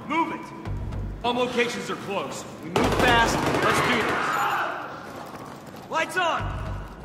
Move it! All locations are close. We move fast. Let's do this. Lights on!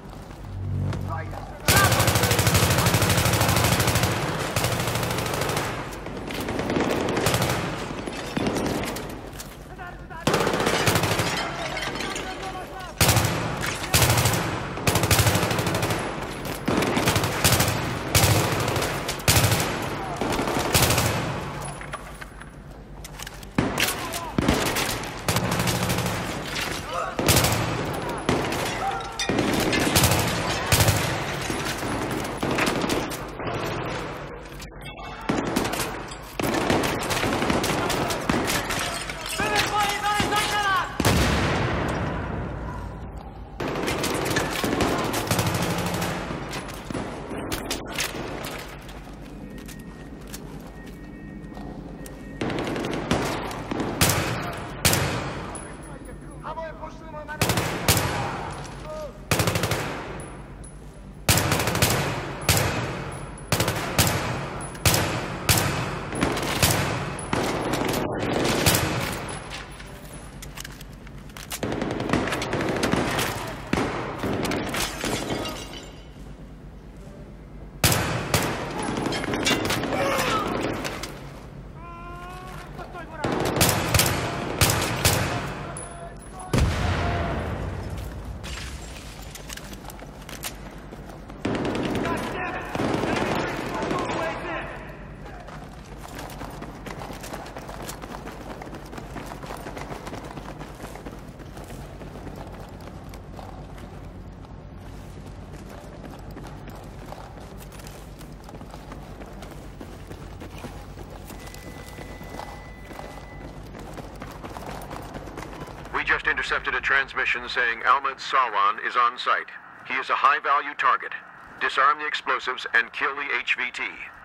We just intercepted a transmission saying Ahmed Sawan is on site. He is a high-value target. Disarm the explosives and kill the HVT.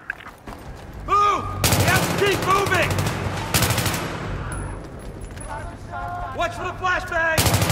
Move! We have to keep moving! Watch for the flashbang!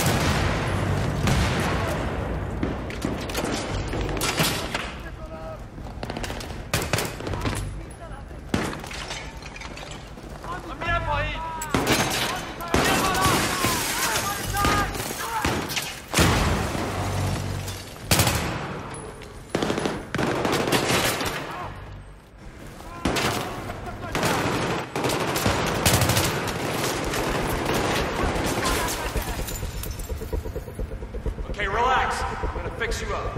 Fix you up.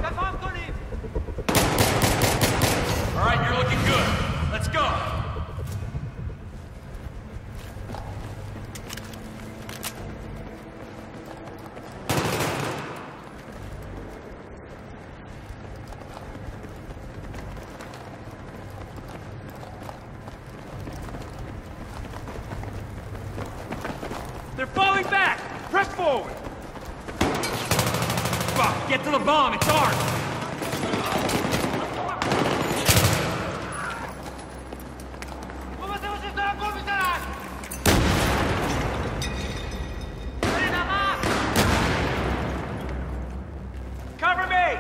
All right, you're looking good. Let's go. They're falling back. Press forward. Fuck, get to the bomb, it's ours! Cover me!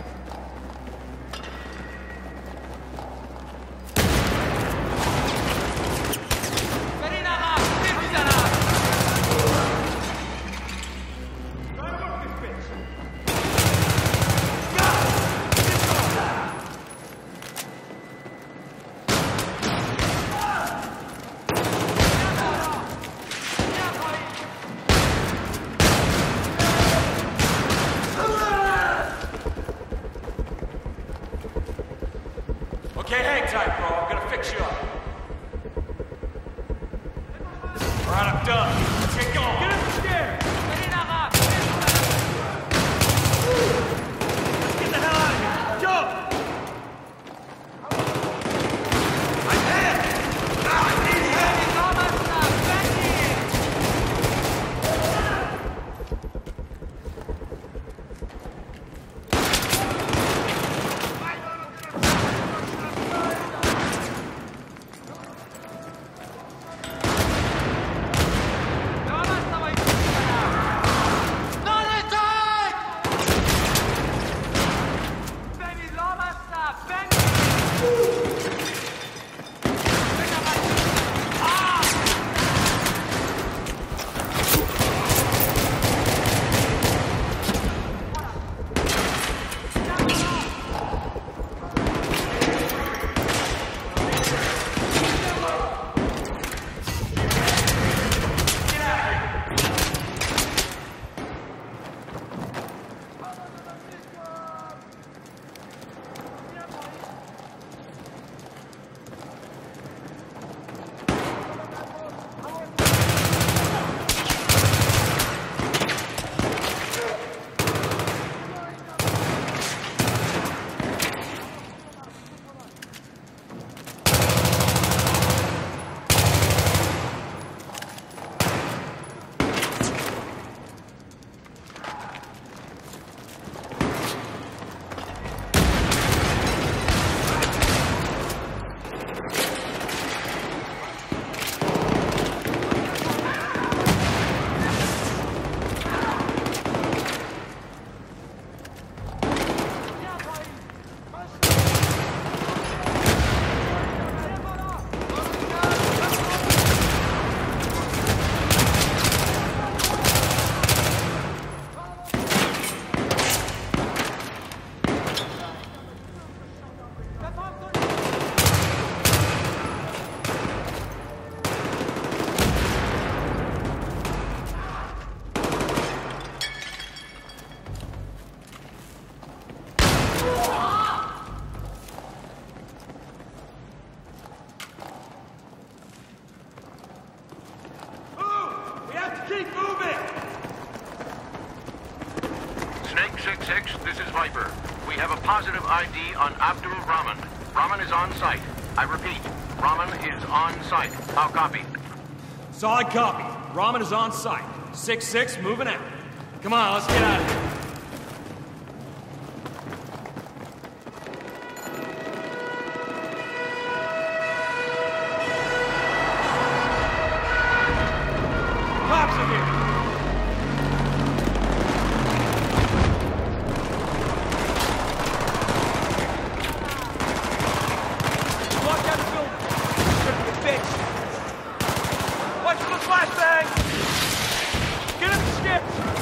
Okay, hang tight, bro. I'm gonna fix you up. All right, I'm done. Let's get going. Get up the stairs. Let's get the hell out of here. Jump! I'm dead! I need help! Keep moving! Snake 6-6, this is Viper. We have a positive ID on Abdul Rahman. Rahman is on site. I repeat, Rahman is on site. How copy? Solid copy. Rahman is on site. 6-6, moving out. Come on, let's get out of here. Cops are here. Lock down the building. Gonna be fixed. Watch for the flashbang. Get him, Skip.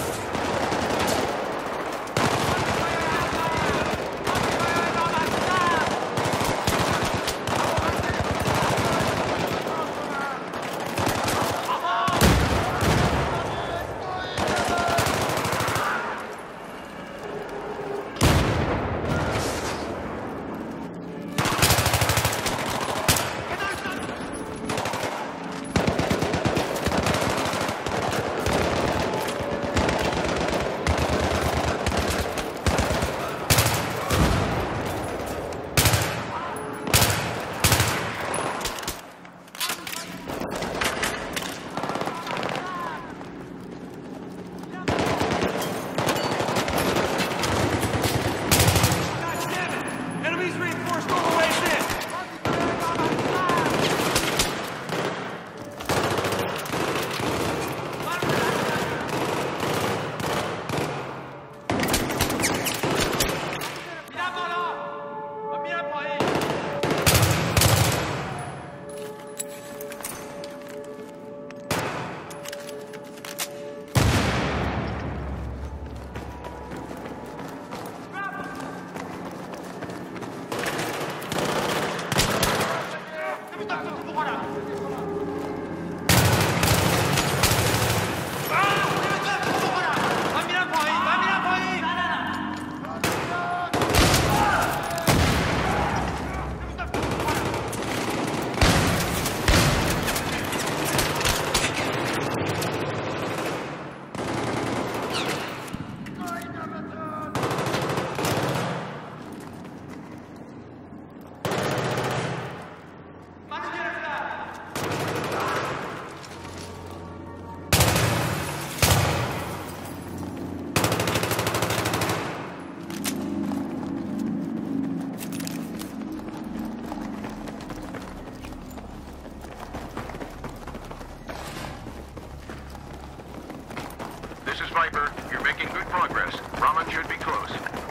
This is Viper. You're making good progress. Rahman should be close.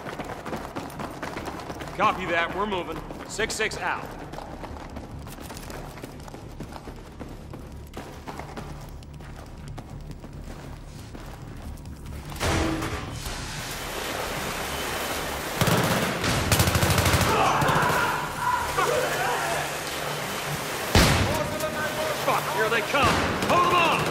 Copy that. We're moving. 6-6 out. Fuck, here they come. Hold them on!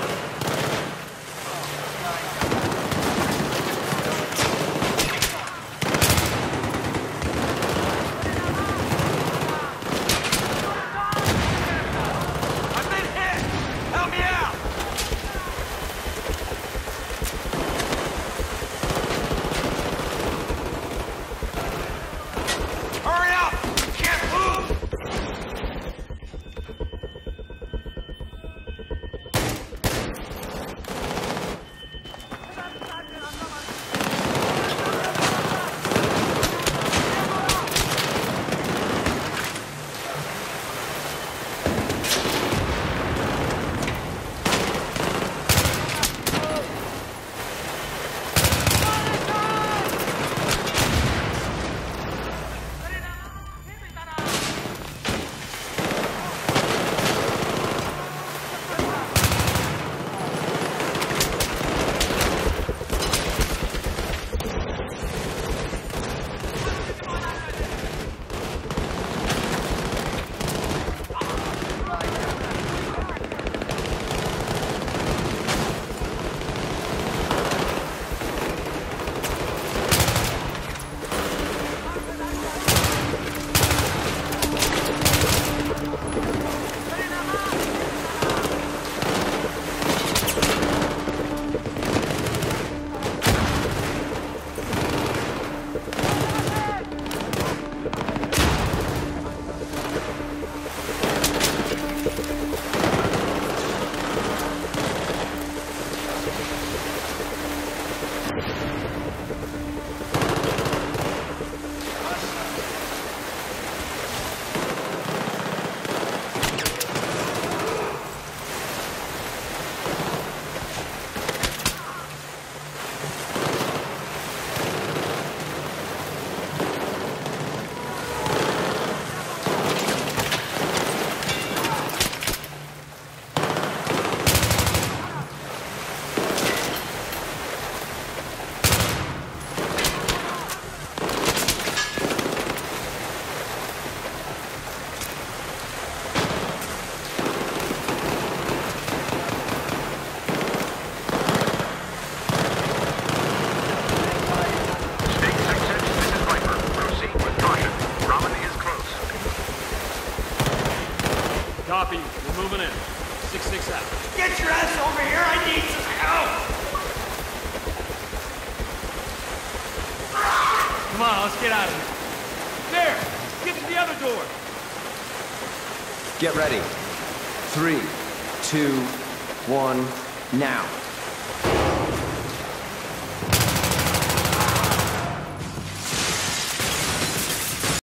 Get your ass over here, I need some help! Come on, let's get out of here. There! Get to the other door! Get ready. 3, 2, 1, now.